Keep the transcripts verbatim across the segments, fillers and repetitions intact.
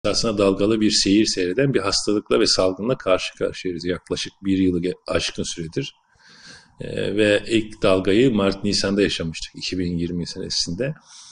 Aslında dalgalı bir seyir seyreden bir hastalıkla ve salgınla karşı karşıyayız yaklaşık bir yılı aşkın süredir. Ee, ve ilk dalgayı Mart-Nisan'da yaşamıştık iki bin yirmi senesinde.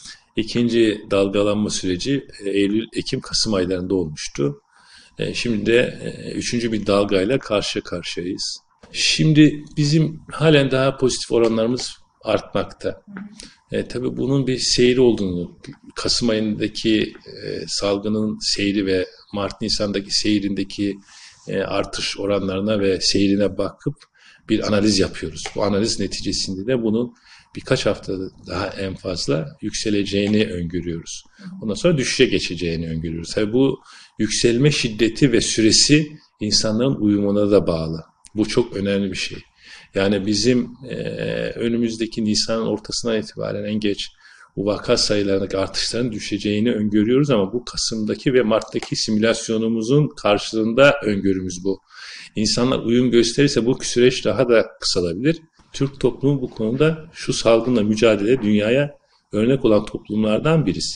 İkinci dalgalanma süreci Eylül, Ekim, Kasım aylarında olmuştu. Ee, şimdi de e, üçüncü bir dalgayla karşı karşıyayız. Şimdi bizim halen daha pozitif oranlarımız artmakta. E, tabii bunun bir seyri olduğunu, Kasım ayındaki e, salgının seyri ve Mart-Nisan'daki seyrindeki e, artış oranlarına ve seyrine bakıp bir analiz yapıyoruz. Bu analiz neticesinde de bunun birkaç hafta daha en fazla yükseleceğini öngörüyoruz. Ondan sonra düşüşe geçeceğini öngörüyoruz. Tabii bu yükselme şiddeti ve süresi insanların uyumuna da bağlı. Bu çok önemli bir şey. Yani bizim e, önümüzdeki Nisan'ın ortasından itibaren en geç bu vaka sayılarındaki artışların düşeceğini öngörüyoruz ama bu Kasım'daki ve Mart'taki simülasyonumuzun karşılığında öngörümüz bu. İnsanlar uyum gösterirse bu süreç daha da kısalabilir. Türk toplumu bu konuda şu salgınla mücadele dünyaya örnek olan toplumlardan birisi.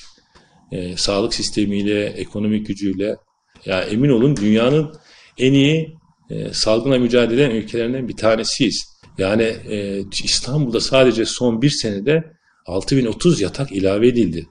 E, sağlık sistemiyle, ekonomik gücüyle, ya emin olun dünyanın en iyi e, salgınla mücadele eden ülkelerinden bir tanesiyiz. Yani e, İstanbul'da sadece son bir senede altı bin otuz yatak ilave edildi.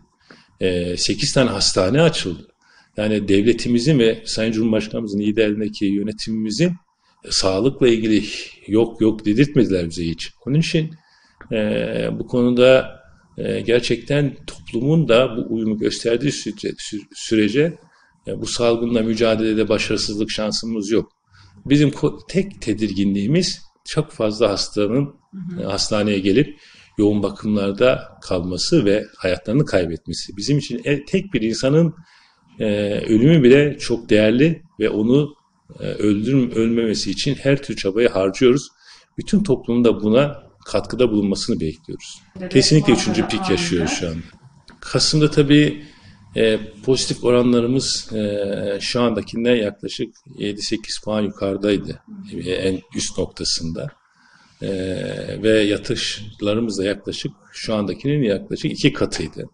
E, sekiz tane hastane açıldı. Yani devletimizin ve Sayın Cumhurbaşkanımızın liderliğindeki yönetimimizin e, sağlıkla ilgili yok yok dedirtmediler bize hiç. Onun için e, bu konuda e, gerçekten toplumun da bu uyumu gösterdiği sürece, sürece e, bu salgınla mücadelede başarısızlık şansımız yok. Bizim tek tedirginliğimiz çok fazla hastanın hı hı. hastaneye gelip yoğun bakımlarda kalması ve hayatlarını kaybetmesi. Bizim için tek bir insanın e, ölümü bile çok değerli ve onu e, öldürüm ölmemesi için her türlü çabayı harcıyoruz. Bütün toplumun da buna katkıda bulunmasını bekliyoruz. Evet, kesinlikle üçüncü pik yaşıyoruz şu anda. Kasım'da tabii e, pozitif oranlarımız e, şu andakinden yaklaşık yedi sekiz puan yukarıdaydı. E, en üst noktasında. E, ve yatışlarımız da yaklaşık şu andakinin yaklaşık iki katıydı.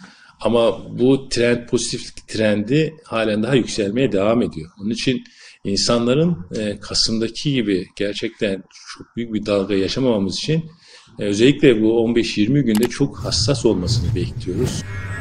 Ama bu trend, pozitif trendi halen daha yükselmeye devam ediyor. Onun için insanların e, Kasım'daki gibi gerçekten çok büyük bir dalga yaşamamamız için e, özellikle bu on beş yirmi günde çok hassas olmasını bekliyoruz.